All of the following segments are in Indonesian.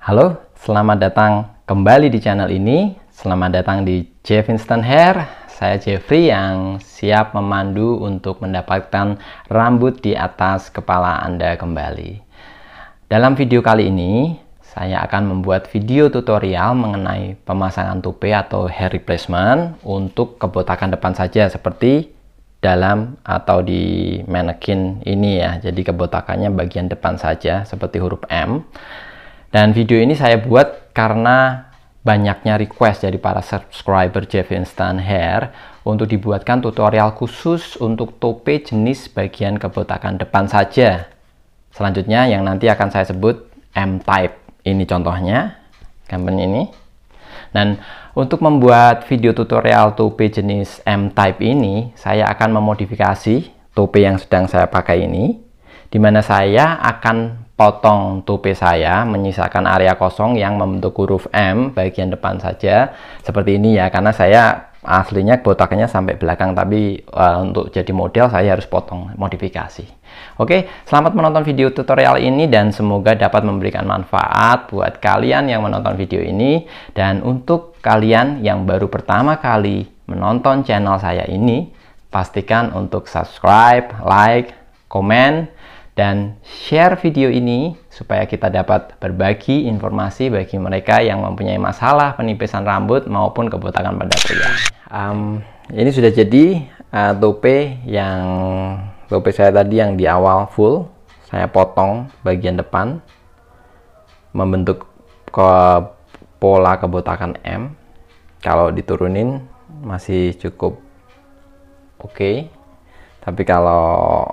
Halo, selamat datang kembali di channel ini. Selamat datang di Jeff Instant Hair. Saya Jeffrey yang siap memandu untuk mendapatkan rambut di atas kepala Anda kembali. Dalam video kali ini, saya akan membuat video tutorial mengenai pemasangan toupee atau hair replacement untuk kebotakan depan saja, seperti dalam atau di mannequin ini ya. Jadi kebotakannya bagian depan saja seperti huruf M. Dan video ini saya buat karena banyaknya request dari para subscriber Jeff Instant Hair untuk dibuatkan tutorial khusus untuk toupee jenis bagian kebotakan depan saja. Selanjutnya yang nanti akan saya sebut M-type. Ini contohnya, gambar ini. Dan untuk membuat video tutorial toupee jenis M-type ini, saya akan memodifikasi toupee yang sedang saya pakai ini, di mana saya akan potong toupee saya, menyisakan area kosong yang membentuk huruf M bagian depan saja, seperti ini ya, karena saya aslinya botakannya sampai belakang, tapi untuk jadi model saya harus potong, modifikasi. Oke, selamat menonton video tutorial ini dan semoga dapat memberikan manfaat buat kalian yang menonton video ini. Dan untuk kalian yang baru pertama kali menonton channel saya ini, pastikan untuk subscribe, like, komen, dan share video ini supaya kita dapat berbagi informasi bagi mereka yang mempunyai masalah penipisan rambut maupun kebotakan pada pria. Ini sudah jadi toupee saya tadi yang di awal full. Saya potong bagian depan membentuk pola kebotakan M. Kalau diturunin masih cukup oke. Tapi kalau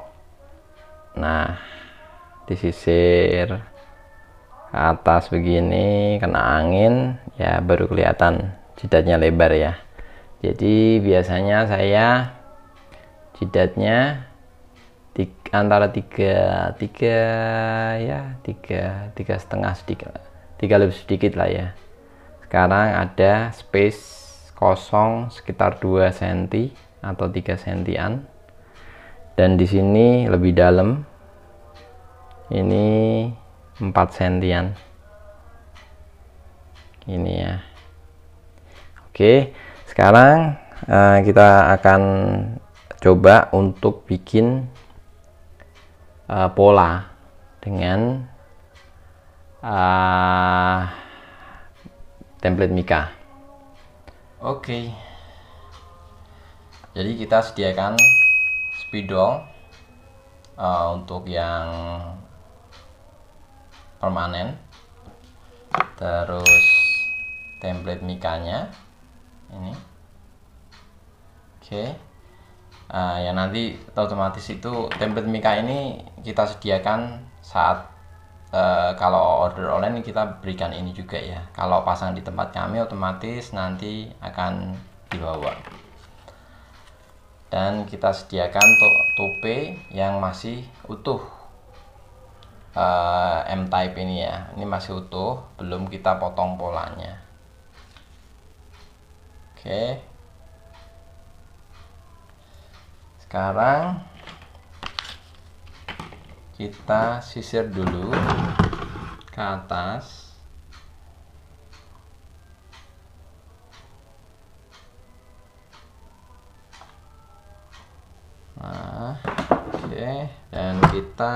disisir ke atas begini, kena angin ya, baru kelihatan jidatnya lebar ya. Jadi biasanya saya jidatnya antara tiga setengah sedikit, 3 lebih sedikit lah ya. Sekarang ada space kosong sekitar 2 cm atau 3 cm. Dan di sini lebih dalam, ini 4 cm ini ya. Oke, sekarang kita akan coba untuk bikin pola dengan template Mika. Oke, jadi kita sediakan spidol untuk yang permanen, terus template mikanya ini. Oke, ya nanti otomatis itu template mika ini kita sediakan saat kalau order online kita berikan ini juga ya. Kalau pasang di tempat kami otomatis nanti akan dibawa. Dan kita sediakan toupee yang masih utuh, M-type ini ya. Ini masih utuh, belum kita potong polanya. Oke, sekarang kita sisir dulu ke atas. Oke, dan kita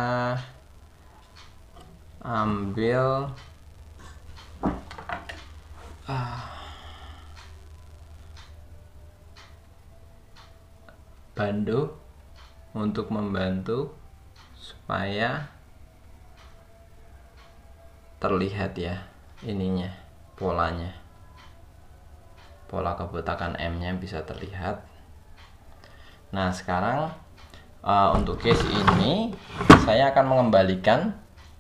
ambil bando untuk membantu supaya terlihat ya ininya, polanya, pola kebotakan M-nya bisa terlihat. Nah, sekarang untuk case ini saya akan mengembalikan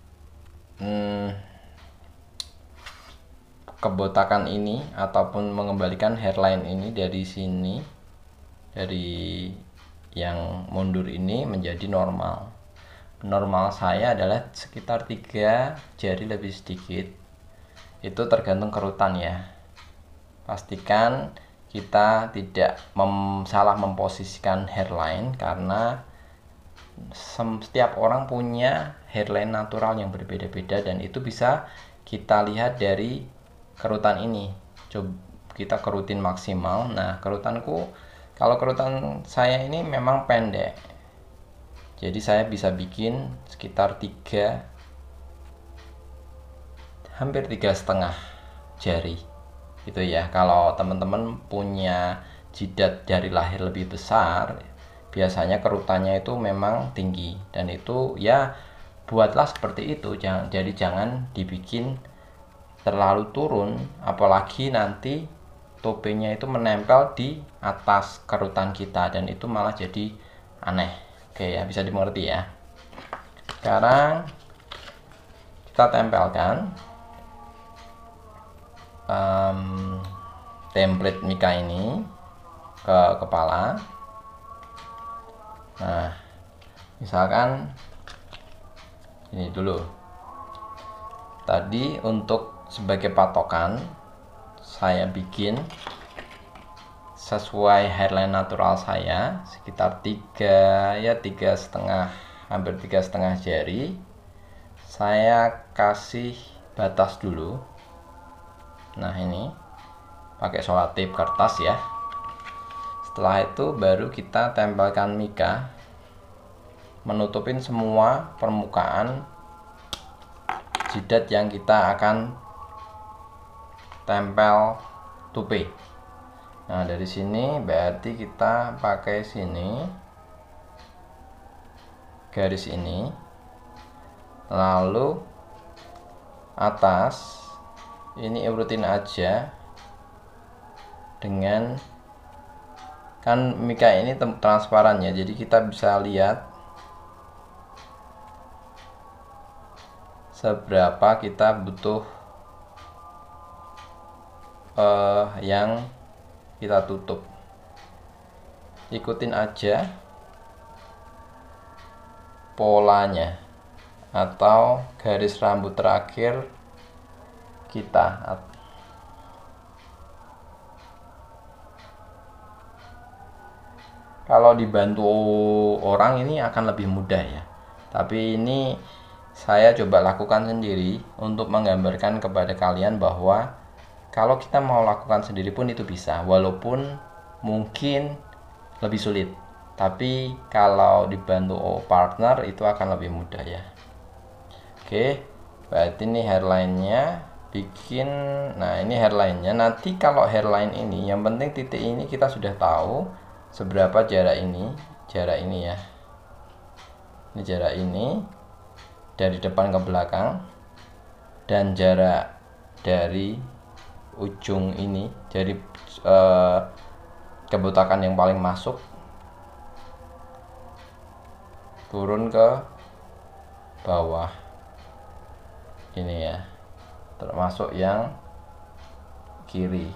kebotakan ini ataupun mengembalikan hairline ini dari sini, dari yang mundur ini menjadi normal. Normal saya adalah sekitar 3 jari lebih sedikit. Itu tergantung kerutan ya. Pastikan kita tidak salah memposisikan hairline, karena setiap orang punya hairline natural yang berbeda-beda dan itu bisa kita lihat dari kerutan ini. Coba kita kerutin maksimal. Nah, kerutanku, kalau kerutan saya ini memang pendek, jadi saya bisa bikin sekitar hampir 3,5 jari gitu ya. Kalau teman-teman punya jidat dari lahir lebih besar, biasanya kerutannya itu memang tinggi, dan itu ya buatlah seperti itu. Jadi jangan dibikin terlalu turun, apalagi nanti topengnya itu menempel di atas kerutan kita, dan itu malah jadi aneh. Oke ya, bisa dimengerti ya. Sekarang kita tempelkan template Mika ini ke kepala. Nah, misalkan ini dulu. Tadi untuk sebagai patokan saya bikin sesuai hairline natural saya sekitar 3,5, hampir 3,5 jari. Saya kasih batas dulu. Nah, ini pakai selotip kertas ya. Setelah itu baru kita tempelkan Mika, menutupin semua permukaan jidat yang kita akan tempel tupe. Nah, dari sini berarti kita pakai sini garis ini, lalu atas ini urutin aja dengan, kan Mika ini transparan ya, jadi kita bisa lihat seberapa kita butuh yang kita tutup. Ikutin aja polanya atau garis rambut terakhir kita. Kalau dibantu orang ini akan lebih mudah ya, tapi ini saya coba lakukan sendiri untuk menggambarkan kepada kalian bahwa kalau kita mau lakukan sendiri pun itu bisa, walaupun mungkin lebih sulit, tapi kalau dibantu partner itu akan lebih mudah ya. Oke, berarti ini hairline-nya bikin. Nah, ini hairline-nya. Nanti kalau hairline ini, yang penting titik ini kita sudah tahu seberapa jarak ini ya. Ini jarak ini dari depan ke belakang, dan jarak dari ujung ini, jadi kebotakan yang paling masuk turun ke bawah ini ya, termasuk yang kiri.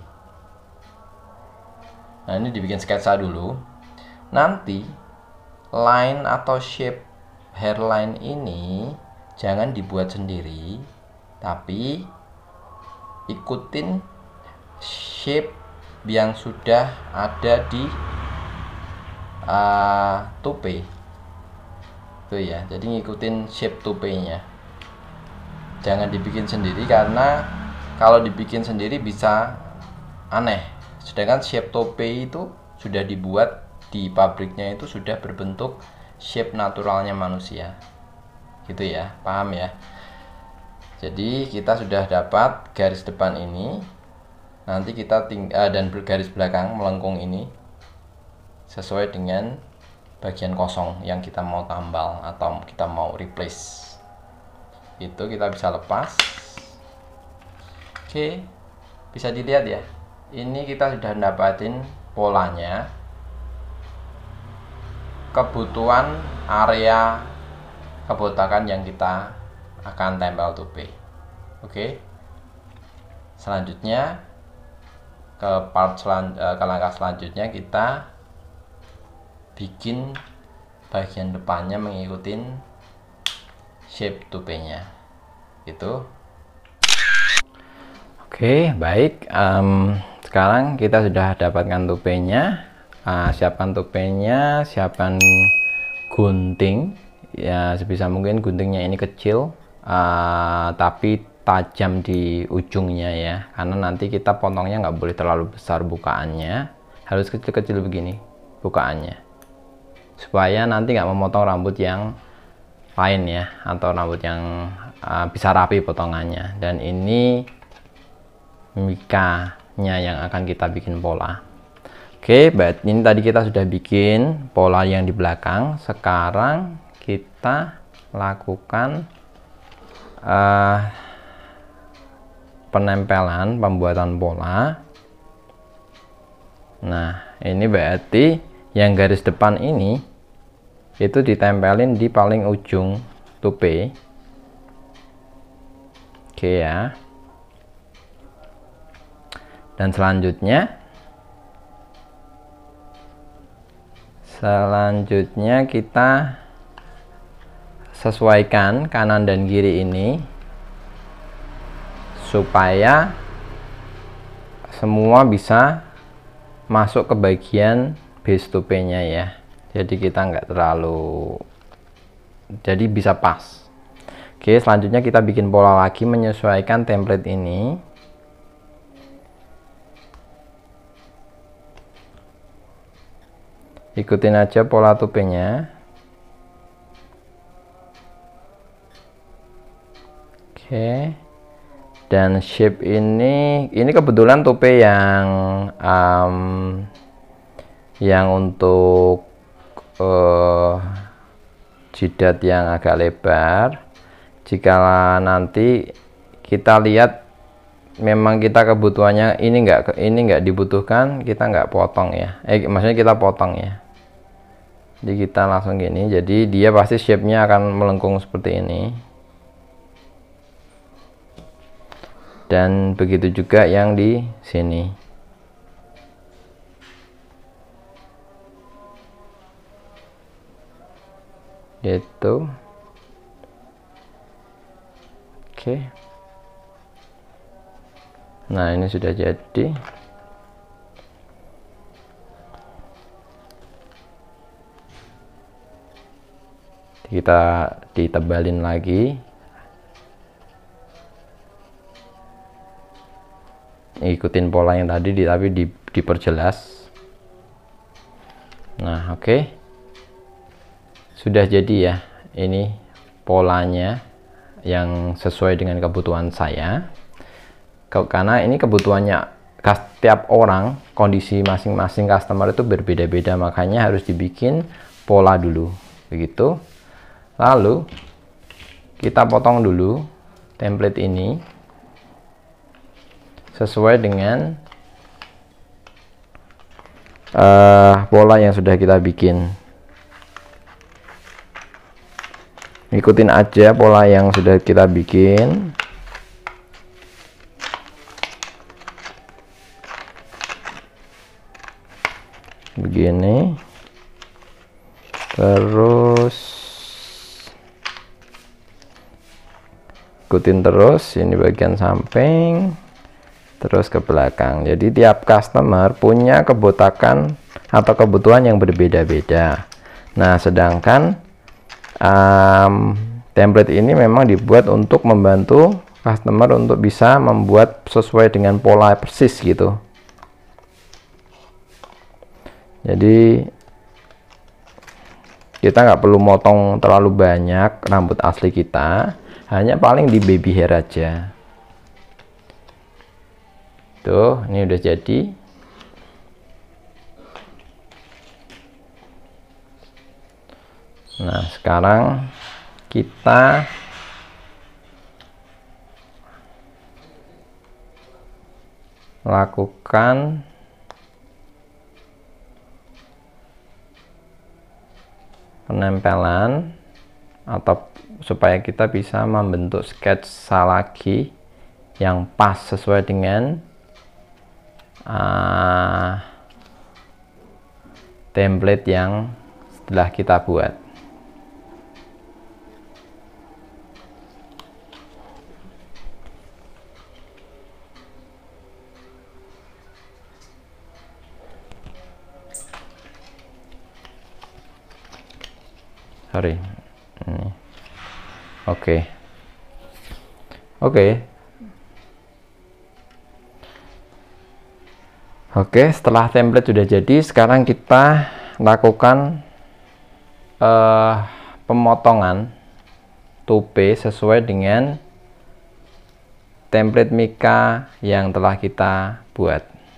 Nah, ini dibikin sketsa dulu. Nanti line atau shape hairline ini jangan dibuat sendiri, tapi ikutin shape yang sudah ada di tope itu ya. Jadi ngikutin shape topenya, jangan dibikin sendiri, karena kalau dibikin sendiri bisa aneh. Sedangkan shape tope itu sudah dibuat di pabriknya, itu sudah berbentuk shape naturalnya manusia gitu ya, paham ya. Jadi kita sudah dapat garis depan ini, nanti kita dan garis belakang melengkung ini sesuai dengan bagian kosong yang kita mau tambal atau kita mau replace. Itu kita bisa lepas. Oke, bisa dilihat ya, ini kita sudah dapatin polanya, kebutuhan area kebotakan yang kita akan tempel tope. Oke, selanjutnya ke langkah selanjutnya kita bikin bagian depannya mengikuti shape topenya itu. Oke, baik. Sekarang kita sudah dapatkan topenya. Siapkan topenya, siapkan gunting ya, sebisa mungkin guntingnya ini kecil, tapi tajam di ujungnya ya, karena nanti kita potongnya nggak boleh terlalu besar bukaannya, harus kecil-kecil begini bukaannya, supaya nanti nggak memotong rambut yang lain ya, atau rambut yang bisa rapi potongannya. Dan ini mikanya yang akan kita bikin pola. Oke, ini tadi kita sudah bikin pola yang di belakang. Sekarang kita lakukan penempelan, pembuatan pola. Nah, ini berarti yang garis depan ini itu ditempelin di paling ujung tope. Oke ya. Dan selanjutnya kita sesuaikan kanan dan kiri ini supaya semua bisa masuk ke bagian base topenya ya. Jadi kita nggak terlalu, jadi bisa pas. Oke, selanjutnya kita bikin pola lagi menyesuaikan template ini. Ikutin aja pola topenya. Oke, dan shape ini kebetulan tope yang untuk jidat yang agak lebar. Jika nanti kita lihat memang kita kebutuhannya ini nggak dibutuhkan, kita nggak potong ya, maksudnya kita potong ya. Jadi kita langsung gini, jadi dia pasti shape-nya akan melengkung seperti ini. Dan begitu juga yang di sini. Gitu. Oke. Nah, ini sudah jadi. Kita ditebalin lagi. Ikutin pola yang tadi tapi diperjelas. Nah, oke. Sudah jadi ya. Ini polanya yang sesuai dengan kebutuhan saya. Karena ini kebutuhannya setiap orang, kondisi masing-masing customer itu berbeda-beda, makanya harus dibikin pola dulu begitu. Lalu kita potong dulu template ini sesuai dengan pola yang sudah kita bikin. Ikutin aja pola yang sudah kita bikin. Begini. Terus ikutin terus ini bagian samping, terus ke belakang. Jadi tiap customer punya kebotakan atau kebutuhan yang berbeda-beda. Nah, sedangkan template ini memang dibuat untuk membantu customer untuk bisa membuat sesuai dengan pola persis gitu. Jadi kita nggak perlu motong terlalu banyak rambut asli kita, hanya paling di baby hair aja. Tuh, ini udah jadi. Nah, sekarang kita lakukan penempelan atau supaya kita bisa membentuk sketsa lagi yang pas sesuai dengan template yang setelah kita buat. Sorry, ini oke. Oke, setelah template sudah jadi, sekarang kita lakukan pemotongan tope sesuai dengan template Mika yang telah kita buat.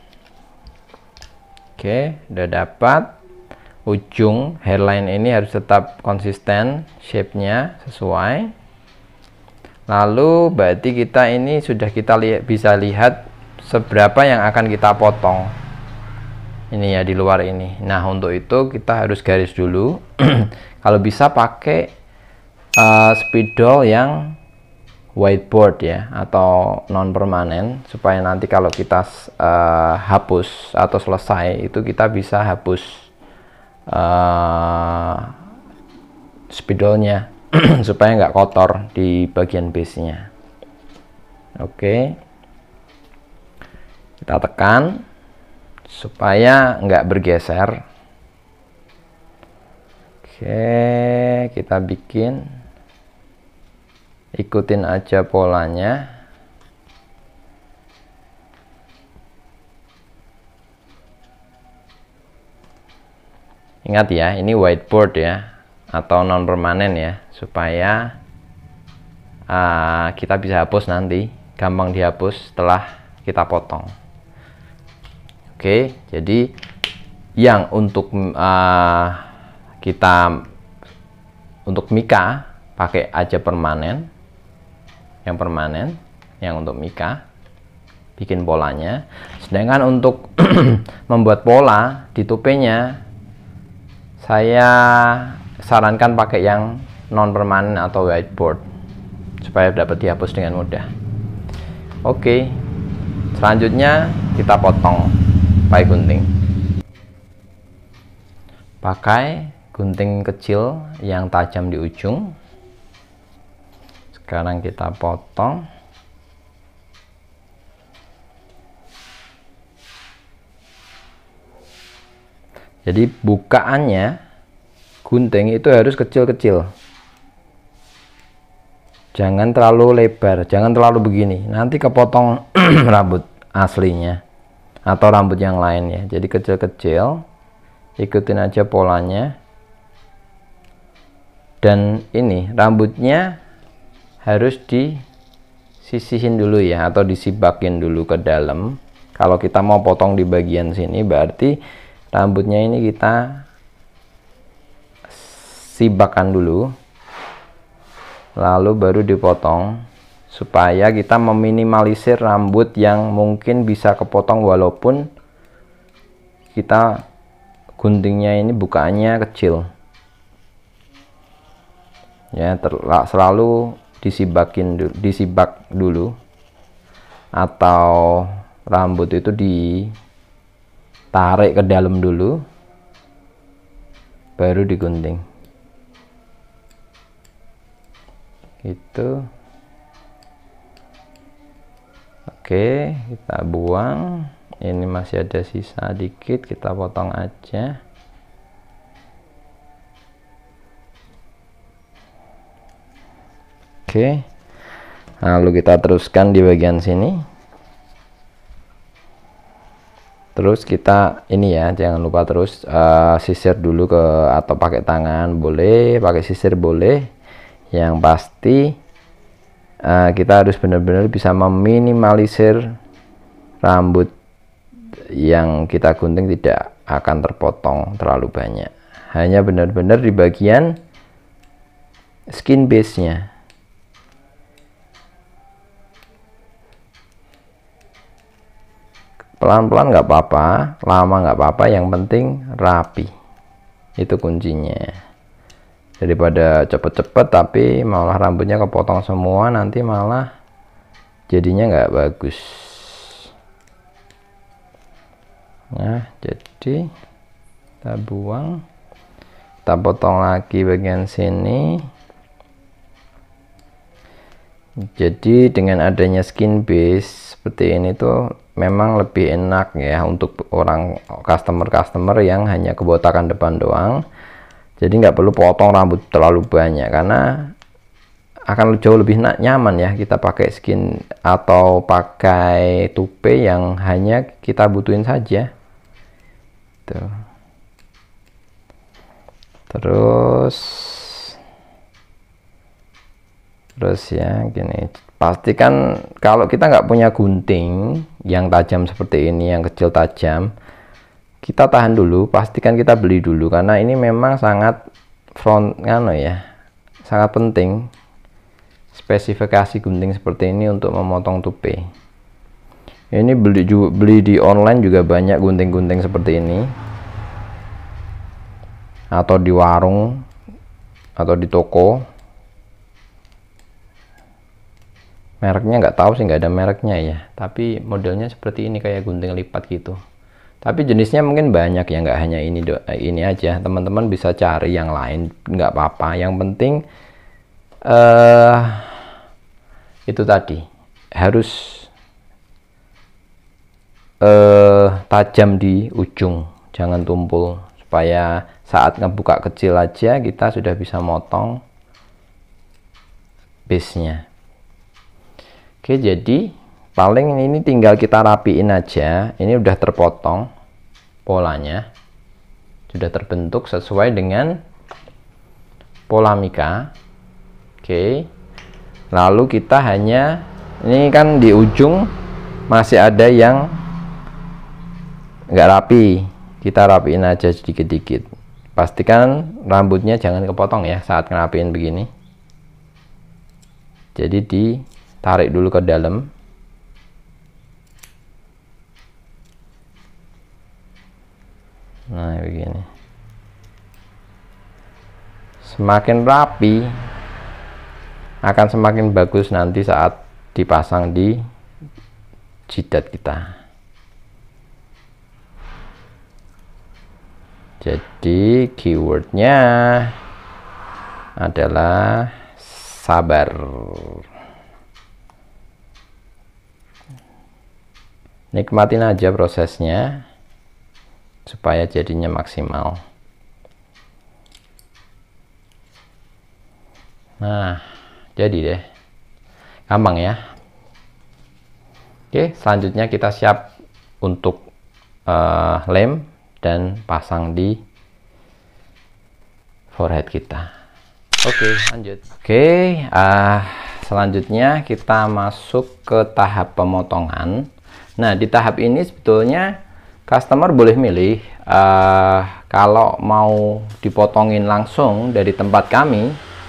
Oke, udah dapat. Ujung hairline ini harus tetap konsisten, shape-nya sesuai. Lalu berarti kita ini sudah bisa lihat seberapa yang akan kita potong. Ini ya di luar ini. Nah, untuk itu kita harus garis dulu. Kalau bisa pakai spidol yang whiteboard ya, atau non permanen, supaya nanti kalau kita hapus atau selesai itu kita bisa hapus spidolnya supaya nggak kotor di bagian base nya. Oke, kita tekan supaya nggak bergeser. Oke, kita bikin, ikutin aja polanya. Ingat ya, ini whiteboard ya, atau non permanen ya, supaya kita bisa hapus nanti, gampang dihapus setelah kita potong. Oke, jadi yang untuk untuk Mika pakai aja permanen, yang permanen, yang untuk Mika bikin polanya. Sedangkan untuk membuat pola di topenya, saya sarankan pakai yang non permanen atau whiteboard supaya dapat dihapus dengan mudah. Oke, selanjutnya kita potong pakai gunting. Pakai gunting kecil yang tajam di ujung. Sekarang kita potong. Jadi bukaannya gunting itu harus kecil-kecil. Jangan terlalu lebar, jangan terlalu begini. Nanti kepotong rambut aslinya atau rambut yang lainnya. Jadi kecil-kecil. Ikutin aja polanya. Dan ini rambutnya harus disisihin dulu ya, atau disibakin dulu ke dalam. Kalau kita mau potong di bagian sini, berarti rambutnya ini kita sibakan dulu, lalu baru dipotong, supaya kita meminimalisir rambut yang mungkin bisa kepotong walaupun kita guntingnya ini bukaannya kecil ya. Selalu disibak dulu, atau rambut itu ditarik ke dalam dulu baru digunting gitu. Oke, kita buang. Ini masih ada sisa dikit, kita potong aja. Oke, lalu kita teruskan di bagian sini. Terus kita ini ya, jangan lupa terus sisir dulu atau pakai tangan boleh, pakai sisir boleh. Yang pasti kita harus benar-benar bisa meminimalisir rambut yang kita gunting tidak akan terpotong terlalu banyak. Hanya benar-benar di bagian skin base-nya. Pelan-pelan nggak apa-apa, lama nggak apa-apa, yang penting rapi. Itu kuncinya. Daripada cepet-cepet tapi malah rambutnya kepotong semua, nanti malah jadinya nggak bagus. Nah, jadi kita buang, kita potong lagi bagian sini. Jadi dengan adanya skin base seperti ini tuh memang lebih enak ya untuk orang customer yang hanya kebotakan depan doang. Jadi nggak perlu potong rambut terlalu banyak, karena akan jauh lebih nyaman ya kita pakai skin atau pakai tupe yang hanya kita butuhin saja tuh. Terus ya gini, pastikan kalau kita nggak punya gunting yang tajam seperti ini, yang kecil tajam, kita tahan dulu, pastikan kita beli dulu karena ini memang sangat sangat penting spesifikasi gunting seperti ini untuk memotong tupe. Ini beli di online juga banyak gunting-gunting seperti ini, atau di warung atau di toko. Mereknya nggak tahu sih, nggak ada mereknya ya, tapi modelnya seperti ini, kayak gunting lipat gitu. Tapi jenisnya mungkin banyak ya, nggak hanya ini aja. Teman-teman bisa cari yang lain, nggak apa-apa. Yang penting itu tadi harus tajam di ujung, jangan tumpul, supaya saat ngebuka kecil aja kita sudah bisa motong base-nya. Oke, jadi paling ini tinggal kita rapiin aja. Ini udah terpotong, polanya sudah terbentuk sesuai dengan pola mika. Oke, lalu kita hanya, ini kan di ujung masih ada yang nggak rapi, kita rapiin aja sedikit-sedikit. Pastikan rambutnya jangan kepotong ya saat ngerapiin begini. Jadi ditarik dulu ke dalam. Nah begini, semakin rapi akan semakin bagus nanti saat dipasang di jidat kita. Jadi keywordnya adalah sabar. Nikmatin aja prosesnya supaya jadinya maksimal. Nah, jadi deh, gampang ya. Oke, selanjutnya kita siap untuk lem dan pasang di forehead kita. Oke, lanjut. Oke, selanjutnya kita masuk ke tahap pemotongan. Nah, di tahap ini sebetulnya customer boleh milih kalau mau dipotongin langsung dari tempat kami,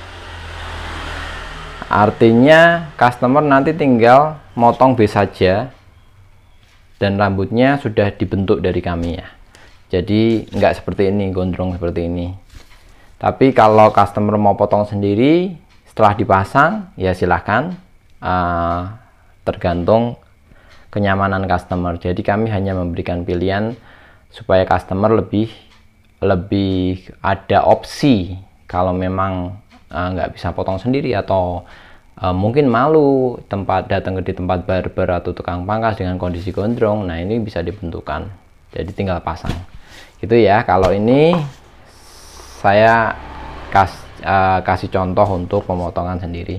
artinya customer nanti tinggal motong base saja dan rambutnya sudah dibentuk dari kami ya. Jadi nggak seperti ini, gondrong seperti ini. Tapi kalau customer mau potong sendiri setelah dipasang, ya silahkan, tergantung kenyamanan customer. Jadi kami hanya memberikan pilihan supaya customer lebih ada opsi kalau memang nggak bisa potong sendiri, atau mungkin malu datang di tempat barber atau tukang pangkas dengan kondisi gondrong. Nah, ini bisa dibentukkan, jadi tinggal pasang gitu ya. Kalau ini saya kasih contoh untuk pemotongan sendiri.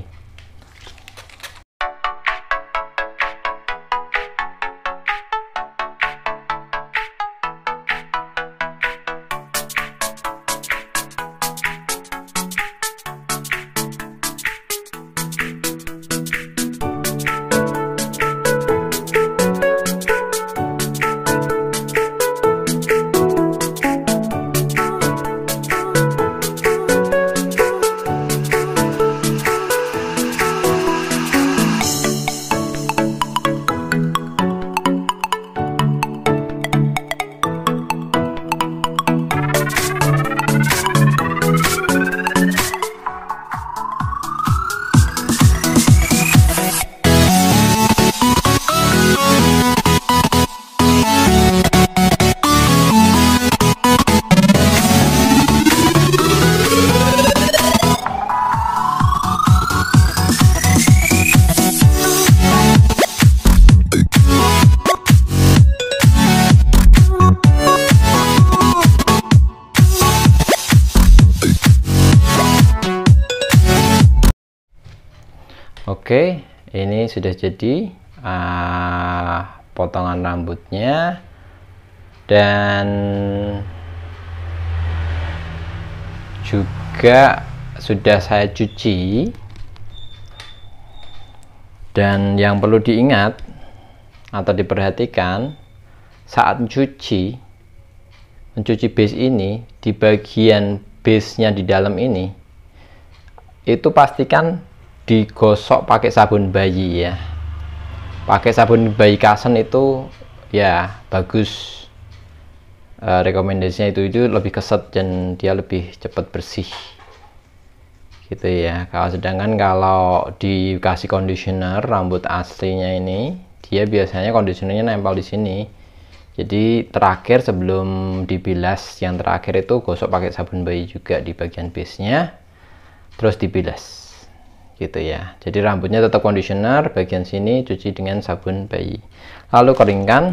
Oke, ini sudah jadi potongan rambutnya, dan juga sudah saya cuci. Dan yang perlu diingat atau diperhatikan saat mencuci base ini, di bagian base nya di dalam ini, itu pastikan digosok pakai sabun bayi ya. Pakai sabun bayi Kasen itu ya bagus. Rekomendasinya itu lebih keset dan dia lebih cepat bersih gitu ya. Sedangkan kalau dikasih conditioner rambut aslinya ini, dia biasanya conditionernya nempel di sini. Jadi terakhir sebelum dibilas, yang terakhir itu gosok pakai sabun bayi juga di bagian base nya, terus dibilas gitu ya. Jadi rambutnya tetap conditioner, bagian sini cuci dengan sabun bayi, lalu keringkan.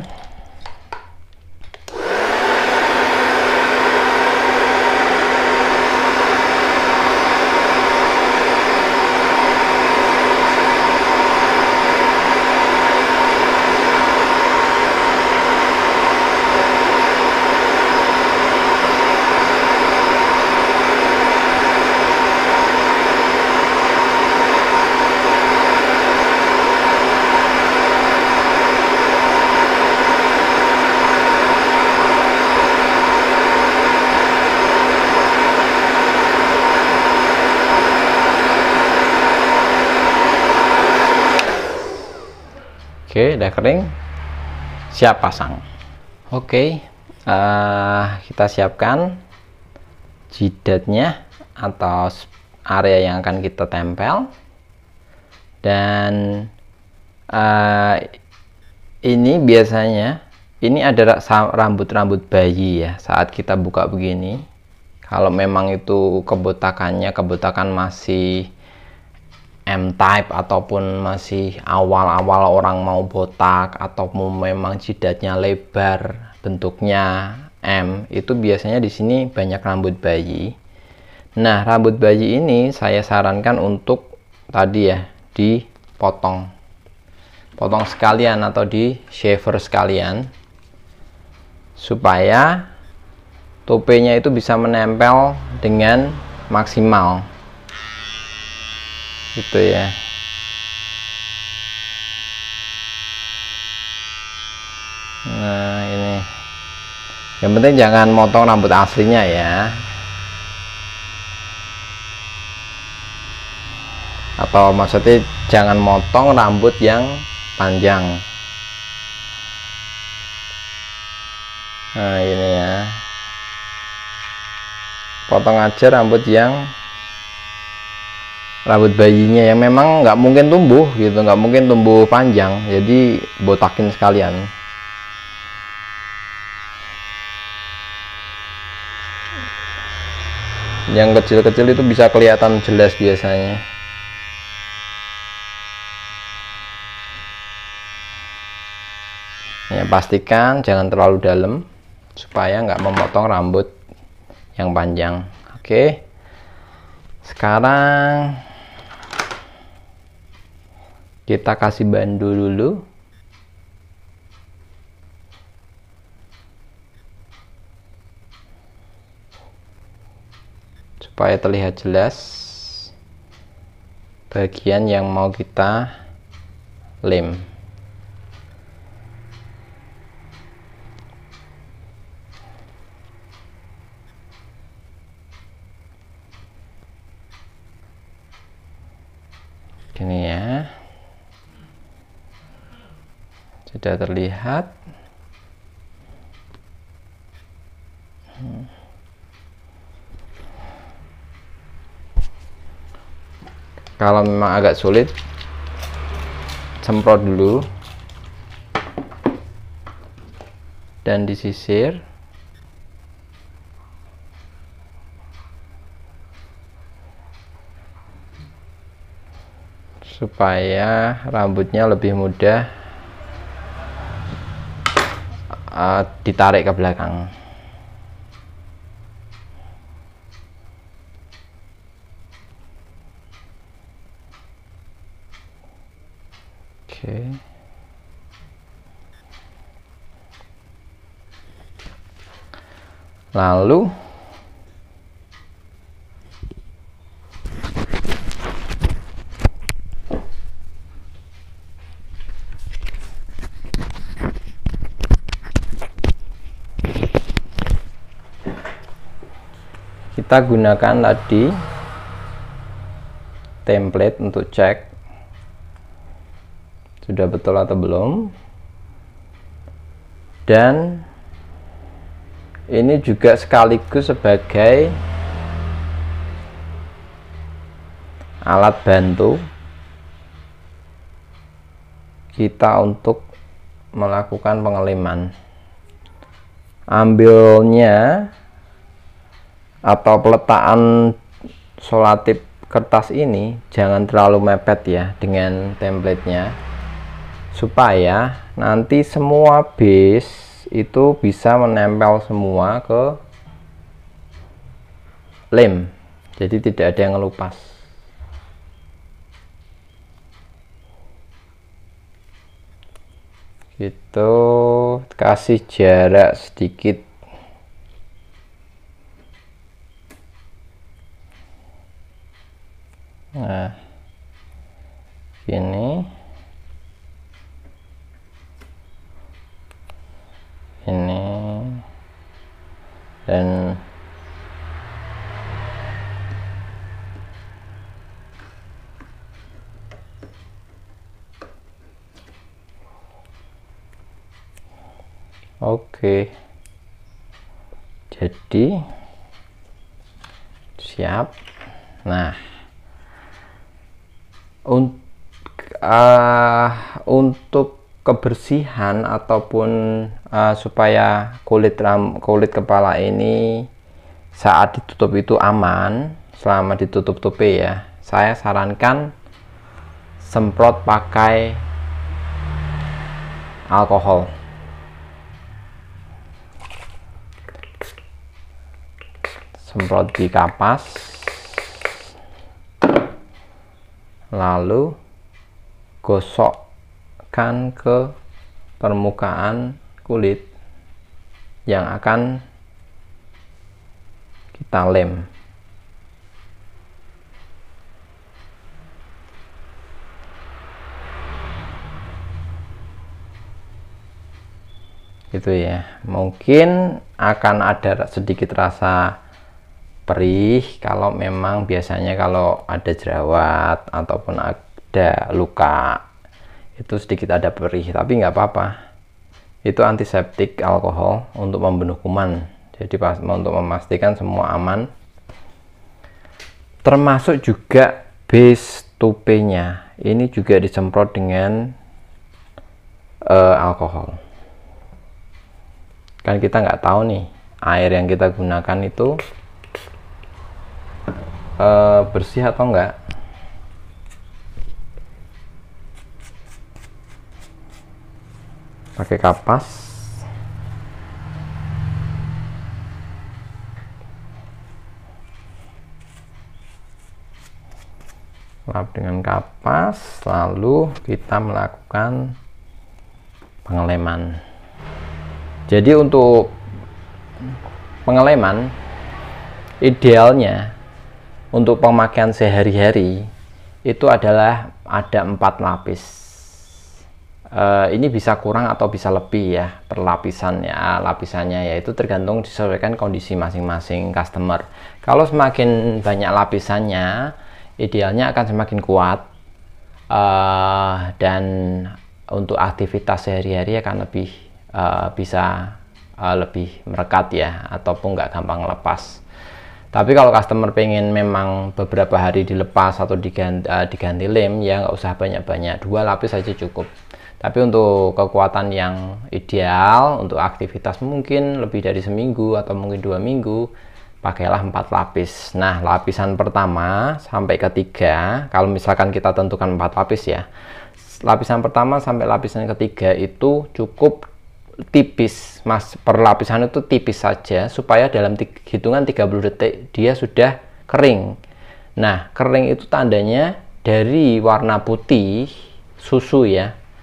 Oke, udah kering, siap pasang. Oke, kita siapkan jidatnya atau area yang akan kita tempel. Dan ini biasanya ini ada rambut-rambut bayi ya. Saat kita buka begini, kalau memang itu kebotakan masih M-type ataupun masih awal-awal orang mau botak, atau memang jidatnya lebar bentuknya M, itu biasanya di sini banyak rambut bayi. Nah, rambut bayi ini saya sarankan untuk tadi ya potong sekalian atau di shaver sekalian, supaya topenya itu bisa menempel dengan maksimal gitu ya. Nah, ini yang penting jangan motong rambut aslinya ya, atau maksudnya jangan motong rambut yang panjang. Nah, ini ya, potong aja rambut bayinya yang memang nggak mungkin tumbuh gitu, nggak mungkin tumbuh panjang, jadi botakin sekalian. Yang kecil-kecil itu bisa kelihatan jelas biasanya. Ya, pastikan jangan terlalu dalam supaya nggak memotong rambut yang panjang. Oke, sekarang kita kasih bandu dulu supaya terlihat jelas bagian yang mau kita lem. Gini ya, sudah terlihat. Kalau memang agak sulit, semprot dulu dan disisir supaya rambutnya lebih mudah ditarik ke belakang. Oke. Lalu kita gunakan tadi template untuk cek sudah betul atau belum, dan ini juga sekaligus sebagai alat bantu kita untuk melakukan pengeleman. Ambilnya atau peletakan solatip kertas ini jangan terlalu mepet ya dengan templatenya, supaya nanti semua base itu bisa menempel semua ke lem, jadi tidak ada yang ngelupas. Gitu, kasih jarak sedikit. Nah, ini dan oke, jadi siap. Nah, untuk kebersihan ataupun supaya kulit kepala ini saat ditutup itu aman selama ditutup topi ya, saya sarankan semprot pakai alkohol. Semprot di kapas, lalu gosokkan ke permukaan kulit yang akan kita lem. Gitu ya, mungkin akan ada sedikit rasa perih kalau memang biasanya kalau ada jerawat ataupun ada luka itu sedikit ada perih, tapi nggak apa-apa, itu antiseptik alkohol untuk membunuh kuman, jadi untuk memastikan semua aman, termasuk juga base topenya ini juga disemprot dengan alkohol. Kan kita nggak tahu nih air yang kita gunakan itu bersih atau enggak. Pakai kapas, lap dengan kapas, lalu kita melakukan pengeleman. Jadi untuk pengeleman idealnya untuk pemakaian sehari-hari itu adalah ada 4 lapis. Ini bisa kurang atau bisa lebih ya per lapisan ya, lapisannya ya itu tergantung disesuaikan kondisi masing-masing customer. Kalau semakin banyak lapisannya idealnya akan semakin kuat, dan untuk aktivitas sehari-hari akan lebih bisa lebih merekat ya, ataupun nggak gampang lepas. Tapi kalau customer pengen memang beberapa hari dilepas atau diganti lem ya nggak usah banyak-banyak, 2 lapis saja cukup. Tapi untuk kekuatan yang ideal untuk aktivitas mungkin lebih dari seminggu atau mungkin 2 minggu, pakailah 4 lapis. Nah, lapisan pertama sampai ketiga, kalau misalkan kita tentukan 4 lapis ya, lapisan pertama sampai lapisan ketiga itu cukup tipis mas, per lapisan itu tipis saja supaya dalam hitungan 30 detik dia sudah kering. Nah, kering itu tandanya dari warna putih susu ya,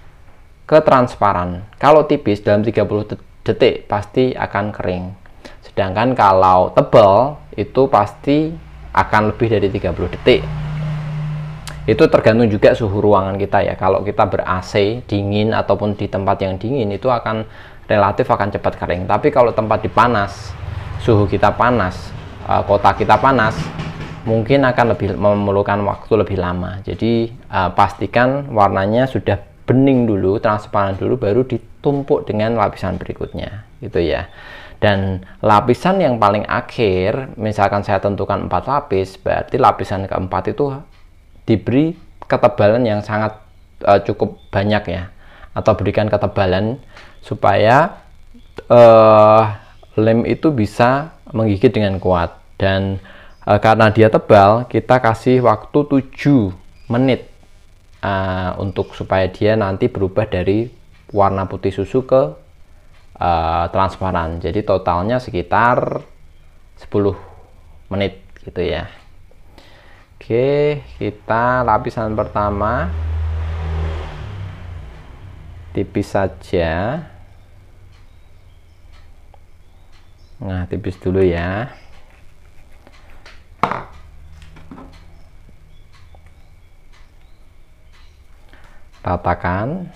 ke transparan. Kalau tipis dalam 30 detik pasti akan kering. Sedangkan kalau tebal itu pasti akan lebih dari 30 detik. Itu tergantung juga suhu ruangan kita ya. Kalau kita ber-AC dingin ataupun di tempat yang dingin itu akan relatif akan cepat kering. Tapi kalau tempat dipanas, suhu kita panas, kota kita panas, mungkin akan lebih memerlukan waktu lebih lama. Jadi pastikan warnanya sudah bening dulu, transparan dulu, baru ditumpuk dengan lapisan berikutnya gitu ya. Dan lapisan yang paling akhir, misalkan saya tentukan 4 lapis, berarti lapisan keempat itu diberi ketebalan yang sangat cukup banyak ya, atau berikan ketebalan supaya lem itu bisa menggigit dengan kuat. Dan karena dia tebal, kita kasih waktu 7 menit untuk supaya dia nanti berubah dari warna putih susu ke transparan. Jadi totalnya sekitar 10 menit gitu ya. Oke, kita lapisan pertama tipis saja. Nah, tipis dulu ya. Ratakan.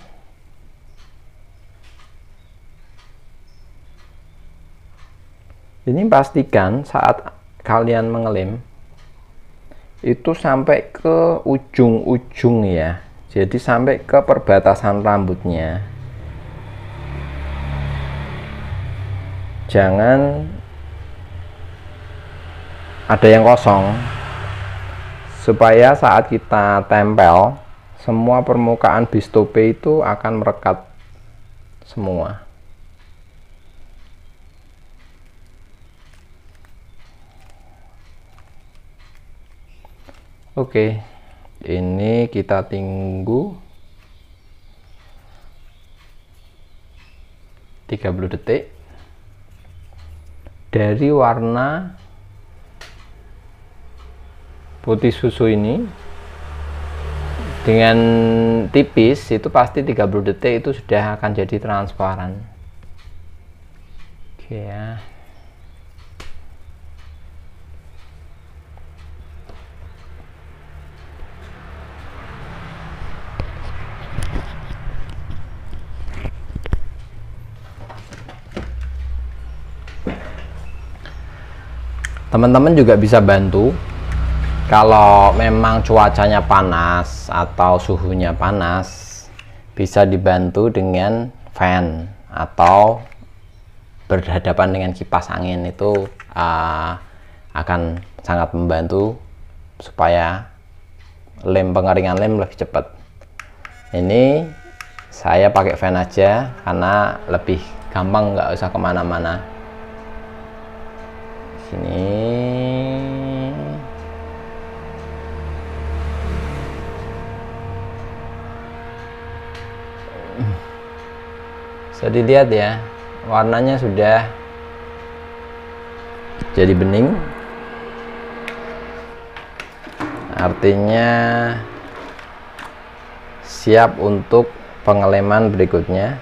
Ini pastikan saat kalian mengelem itu sampai ke ujung-ujung ya. Jadi sampai ke perbatasan rambutnya. Jangan ada yang kosong, supaya saat kita tempel semua permukaan bistope itu akan merekat semua. Oke, ini kita tunggu 30 detik. Dari warna putih susu ini dengan tipis itu pasti 30 detik itu sudah akan jadi transparan. Oke ya. Teman-teman juga bisa bantu kalau memang cuacanya panas atau suhunya panas, bisa dibantu dengan fan atau berhadapan dengan kipas angin. Itu akan sangat membantu supaya pengeringan lem lebih cepat. Ini saya pakai fan aja karena lebih gampang, nggak usah kemana-mana. Sini bisa dilihat ya, warnanya sudah jadi bening, artinya siap untuk pengeleman berikutnya.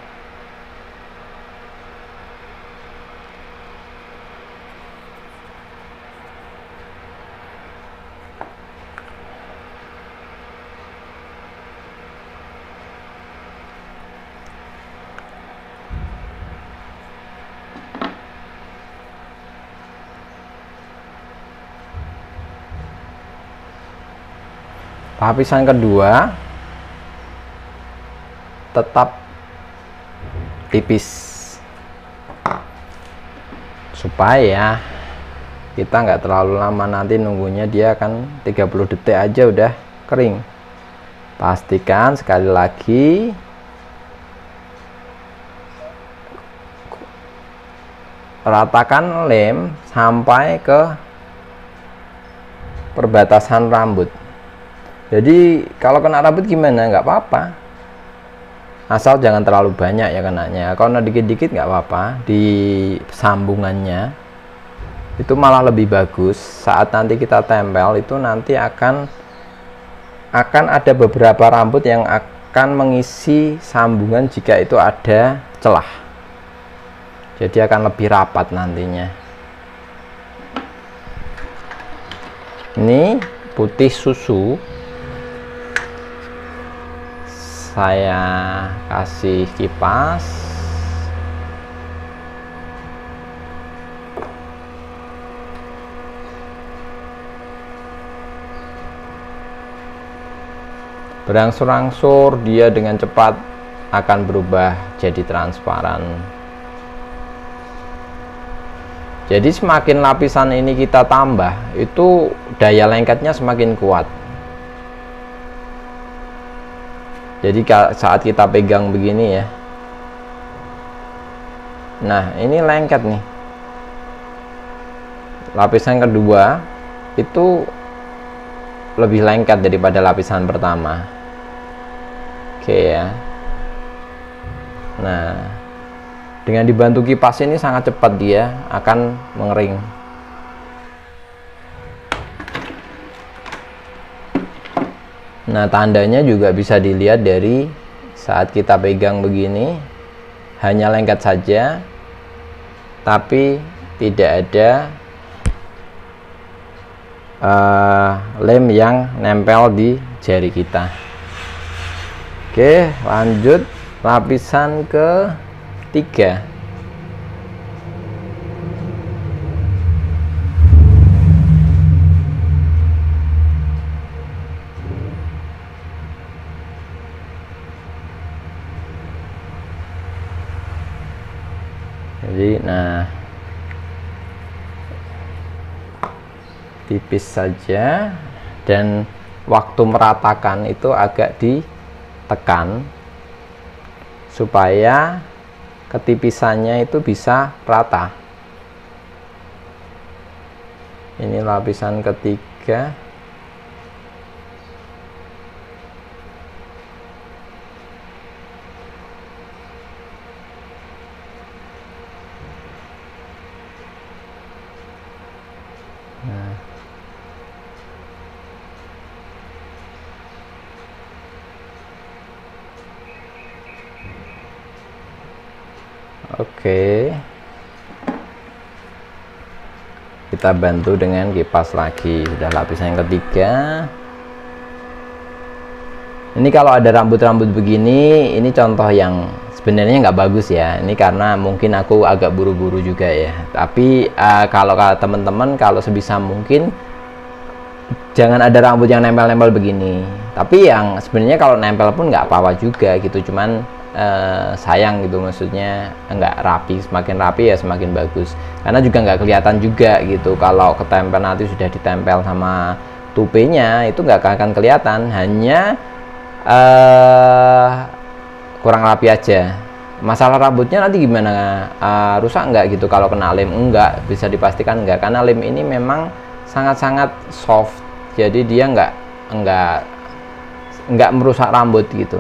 Lapisan kedua tetap tipis supaya kita nggak terlalu lama nanti nunggunya. Dia akan 30 detik aja udah kering. Pastikan sekali lagi ratakan lem sampai ke perbatasan rambut. Jadi kalau kena rambut gimana, nggak apa-apa, asal jangan terlalu banyak ya kenanya. Kalau dikit-dikit nggak apa-apa, di sambungannya itu malah lebih bagus. Saat nanti kita tempel itu nanti akan ada beberapa rambut yang akan mengisi sambungan jika itu ada celah, jadi akan lebih rapat nantinya. Ini putih susu, saya kasih kipas. Berangsur-angsur dia dengan cepat akan berubah jadi transparan. Jadi semakin lapisan ini kita tambah, itu daya lengketnya semakin kuat. Jadi saat kita pegang begini ya, nah ini lengket nih. Lapisan kedua itu lebih lengket daripada lapisan pertama. Oke ya. Nah, dengan dibantu kipas ini sangat cepat dia akan mengering. Nah, tandanya juga bisa dilihat dari saat kita pegang begini, hanya lengket saja, tapi tidak ada lem yang nempel di jari kita. Oke, lanjut lapisan ketiga. Jadi, nah, tipis saja, dan waktu meratakan itu agak ditekan supaya ketipisannya itu bisa rata. Ini lapisan ketiga. Nah, oke, kita bantu dengan kipas lagi. Sudah lapisan yang ketiga. Ini kalau ada rambut-rambut begini, ini contoh yang sebenarnya nggak bagus ya. Ini karena mungkin aku agak buru-buru juga ya. Tapi kalau teman-teman, kalau sebisa mungkin jangan ada rambut yang nempel-nempel begini. Tapi yang sebenarnya kalau nempel pun nggak apa-apa juga gitu. Cuman sayang gitu, maksudnya nggak rapi. Semakin rapi ya semakin bagus, karena juga nggak kelihatan juga gitu. Kalau ketempel nanti sudah ditempel sama tupenya, itu nggak akan kelihatan, hanya kurang rapi aja. Masalah rambutnya nanti gimana, rusak nggak gitu kalau kena lem? Enggak, bisa dipastikan enggak, karena lem ini memang sangat-sangat soft, jadi dia nggak merusak rambut gitu.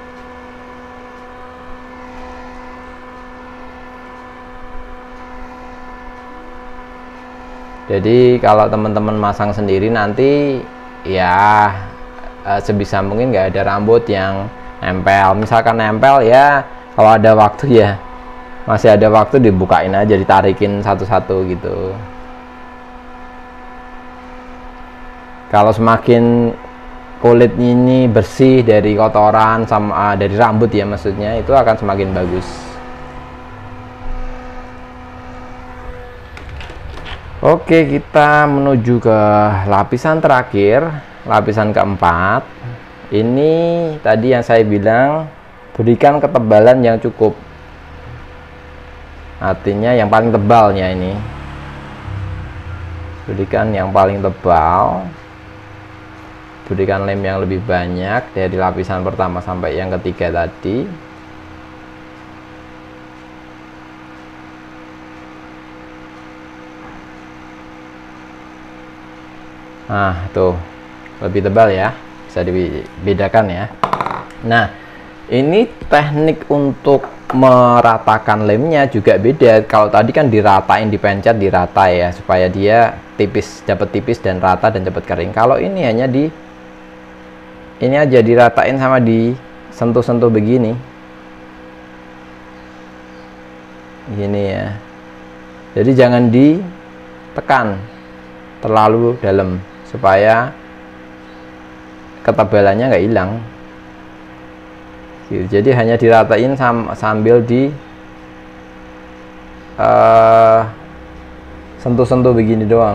Jadi kalau teman-teman masang sendiri nanti ya sebisa mungkin nggak ada rambut yang nempel. Misalkan nempel ya, kalau ada waktu ya, masih ada waktu, dibukain aja, ditarikin satu-satu gitu. Kalau semakin kulit ini bersih dari kotoran sama dari rambut ya, maksudnya itu akan semakin bagus. Oke, kita menuju ke lapisan terakhir, lapisan keempat. Ini tadi yang saya bilang, berikan ketebalan yang cukup, artinya yang paling tebalnya ini, berikan yang paling tebal, berikan lem yang lebih banyak dari lapisan pertama sampai yang ketiga tadi. Nah, tuh lebih tebal ya, bisa dibedakan ya. Nah, ini teknik untuk meratakan lemnya juga beda. Kalau tadi kan diratain, dipencet, dirata ya, supaya dia tipis, dapat tipis dan rata dan cepat kering. Kalau ini hanya ini aja diratain sama sentuh-sentuh begini ya. Jadi jangan ditekan terlalu dalam supaya ketebalannya nggak hilang gitu. Jadi hanya diratain sambil di sentuh-sentuh begini doang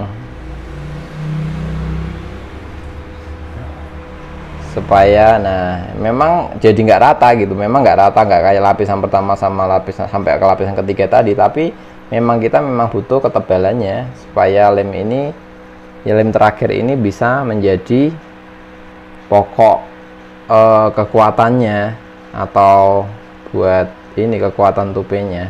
supaya, nah memang jadi nggak rata gitu, memang nggak rata, nggak kayak lapisan pertama sama lapisan sampai ke lapisan ketiga tadi, tapi memang kita butuh ketebalannya supaya lem ini ya, lem terakhir ini bisa menjadi pokok kekuatannya atau buat ini kekuatan tupenya.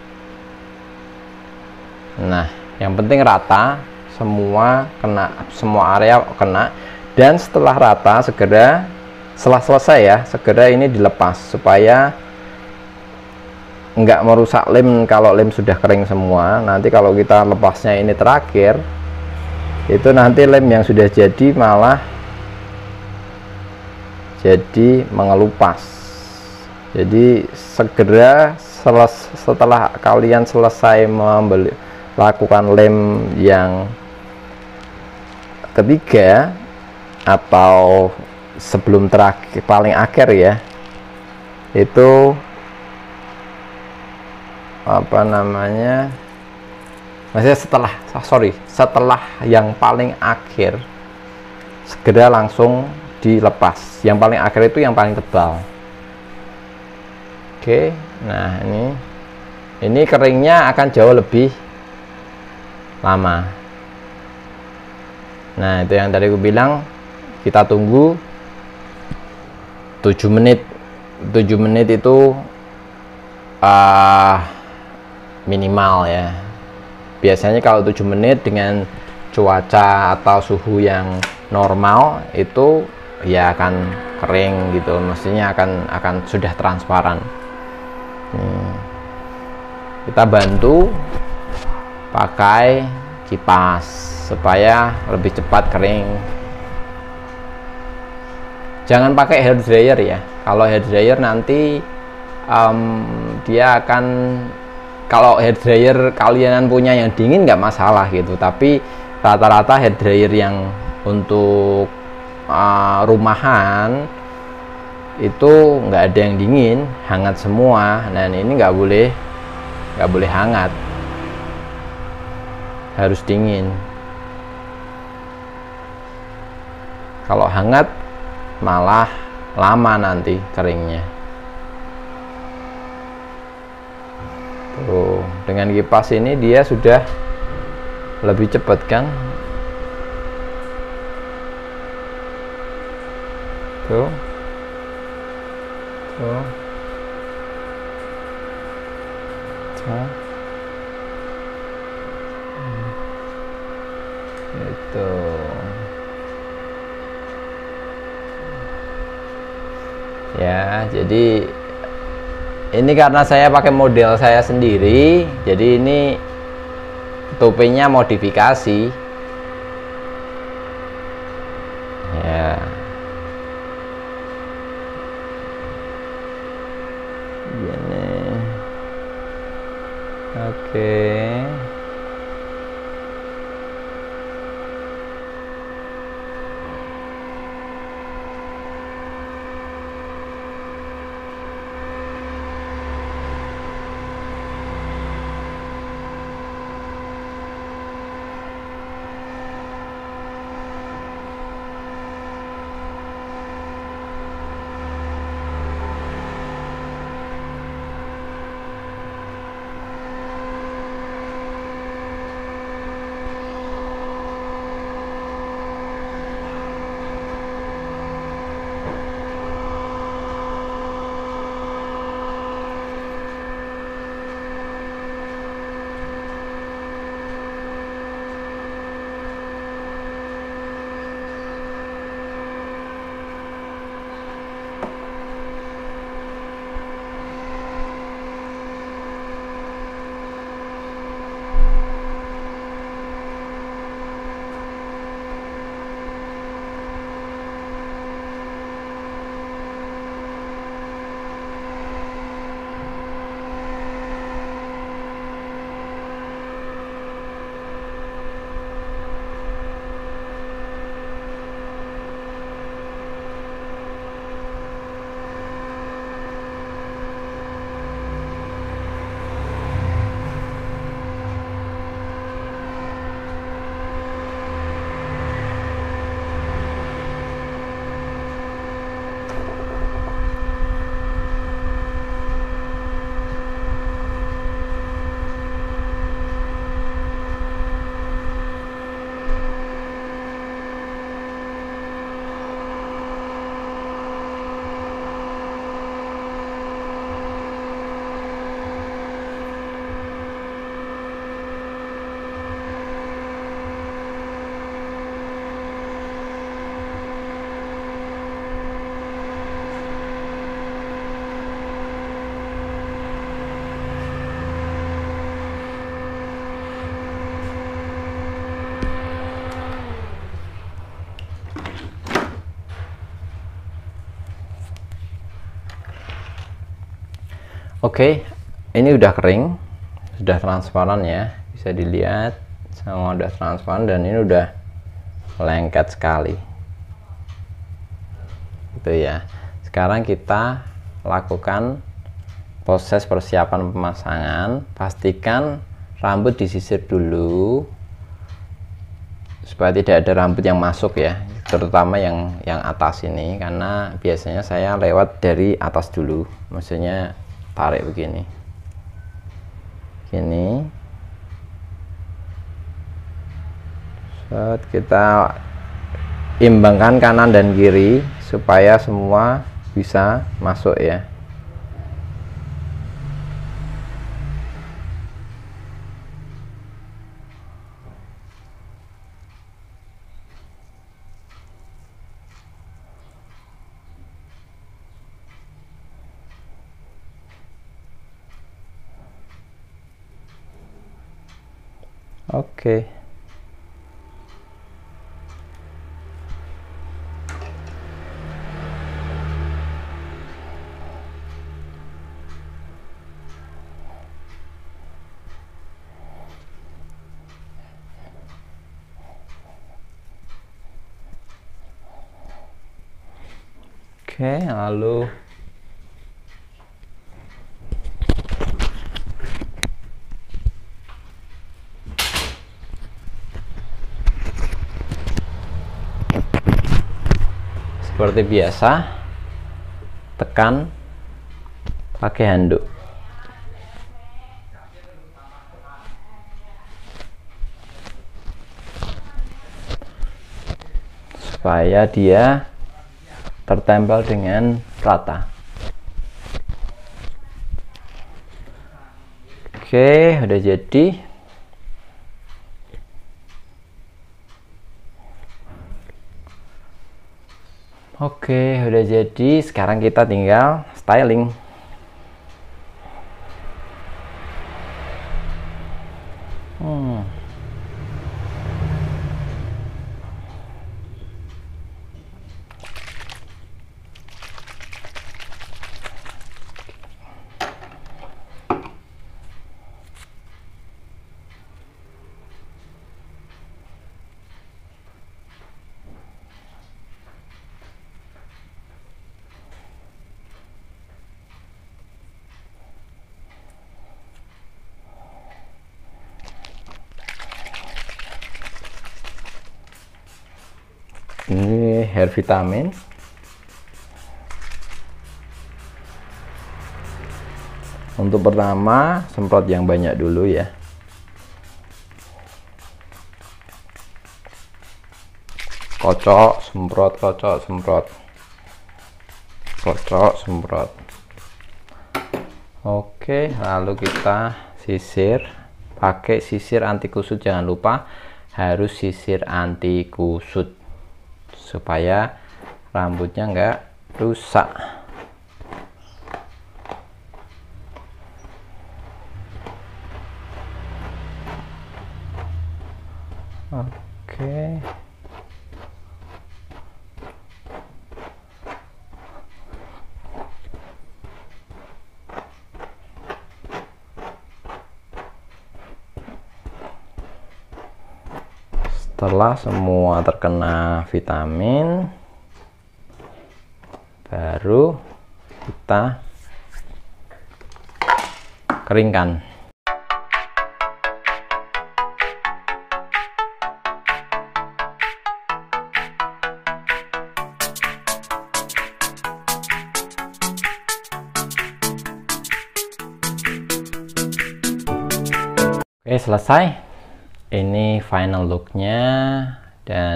Nah yang penting rata, semua kena, semua area kena. Dan setelah rata segera, setelah selesai ya, segera ini dilepas supaya nggak merusak lem. Kalau lem sudah kering semua, nanti kalau kita lepasnya ini terakhir, itu nanti lem yang sudah jadi malah jadi mengelupas. Jadi segera setelah kalian selesai lakukan lem yang ketiga atau sebelum terakhir paling akhir ya, itu apa namanya, maksudnya setelah yang paling akhir segera langsung dilepas. Yang paling akhir itu yang paling tebal. Oke, nah ini keringnya akan jauh lebih lama. Nah itu yang tadi aku bilang, kita tunggu 7 menit. 7 menit itu minimal ya. Biasanya kalau 7 menit dengan cuaca atau suhu yang normal itu ya akan kering gitu, mestinya akan sudah transparan. Kita bantu pakai kipas supaya lebih cepat kering. Jangan pakai hair dryer ya. Kalau hair dryer nanti dia akan, kalau hair dryer kalian punya yang dingin nggak masalah gitu, tapi rata-rata hair dryer yang untuk rumahan itu nggak ada yang dingin, hangat semua. Nah ini nggak boleh hangat, harus dingin. Kalau hangat malah lama nanti keringnya. Tuh, dengan kipas ini dia sudah lebih cepat kan. Tuh. Tuh. Tuh. Itu. Ya, jadi ini karena saya pakai model saya sendiri, jadi ini topengnya modifikasi ya. Gini. Oke. Oke, ini udah kering, sudah transparan ya, bisa dilihat semua udah transparan dan ini udah lengket sekali gitu ya. Sekarang kita lakukan proses persiapan pemasangan. Pastikan rambut disisir dulu supaya tidak ada rambut yang masuk ya, terutama yang atas ini, karena biasanya saya lewat dari atas dulu, maksudnya tarik begini set, kita imbangkan kanan dan kiri supaya semua bisa masuk ya. Oke. Oke, lalu seperti biasa tekan pakai handuk. Supaya dia tertempel dengan rata. Oke, udah jadi. Oke, udah jadi. Sekarang kita tinggal styling. Ini hair vitamin. Untuk pertama semprot yang banyak dulu ya. Kocok, semprot, kocok, semprot. Kocok, semprot. Oke, lalu kita sisir. Pakai sisir anti kusut, jangan lupa harus sisir anti kusut supaya rambutnya nggak rusak. Oke. Setelah semua terkena vitamin, baru kita keringkan. Oke, selesai. Ini final looknya, dan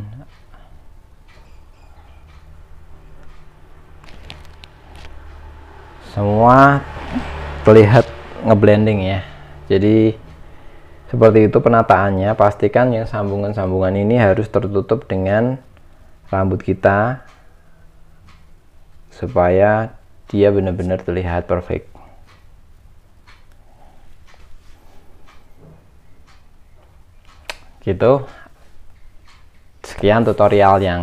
semua terlihat ngeblending ya. Jadi seperti itu penataannya. Pastikan yang sambungan-sambungan ini harus tertutup dengan rambut kita supaya dia benar-benar terlihat perfect. Gitu. Sekian tutorial yang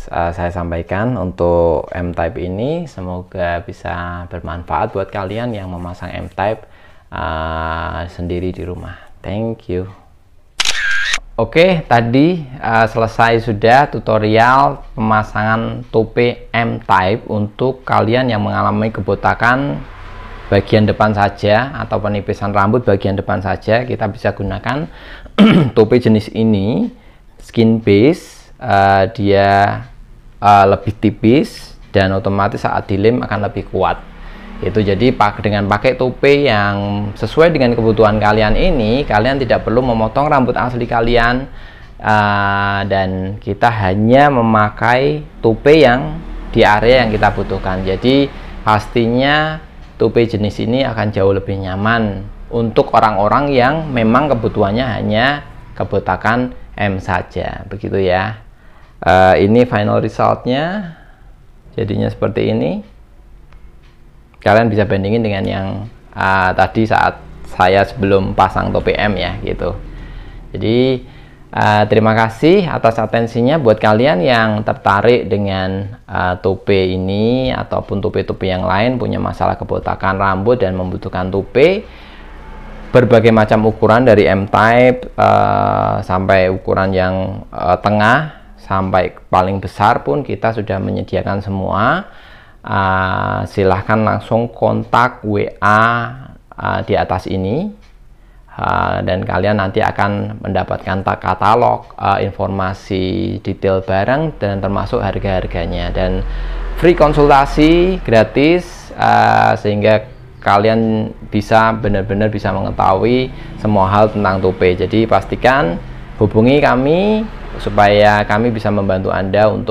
saya sampaikan untuk M-Type ini. Semoga bisa bermanfaat buat kalian yang memasang M-Type sendiri di rumah. Thank you. Oke, tadi selesai sudah tutorial pemasangan tope M-Type untuk kalian yang mengalami kebotakan bagian depan saja atau penipisan rambut bagian depan saja. Kita bisa gunakan tope jenis ini, skin base. Dia lebih tipis dan otomatis saat dilem akan lebih kuat. Itu jadi dengan pakai tope yang sesuai dengan kebutuhan kalian ini, kalian tidak perlu memotong rambut asli kalian, dan kita hanya memakai tope yang di area yang kita butuhkan. Jadi pastinya tope jenis ini akan jauh lebih nyaman untuk orang-orang yang memang kebutuhannya hanya kebotakan M saja, begitu ya. Ini final resultnya, jadinya seperti ini. Kalian bisa bandingin dengan yang tadi saat saya sebelum pasang tope M ya, gitu. Jadi terima kasih atas atensinya. Buat kalian yang tertarik dengan tope ini ataupun tope-tope yang lain, punya masalah kebotakan rambut dan membutuhkan tope berbagai macam ukuran dari M-Type sampai ukuran yang tengah sampai paling besar pun kita sudah menyediakan semua. Silahkan langsung kontak WA di atas ini, dan kalian nanti akan mendapatkan katalog, informasi detail barang dan termasuk harga-harganya, dan free konsultasi gratis, sehingga kalian bisa benar-benar bisa mengetahui semua hal tentang tope. Jadi pastikan hubungi kami supaya kami bisa membantu Anda untuk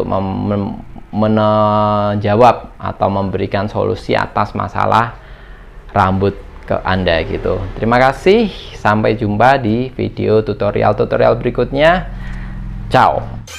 menjawab atau memberikan solusi atas masalah rambut ke Anda, gitu. Terima kasih, sampai jumpa di video tutorial berikutnya. Ciao.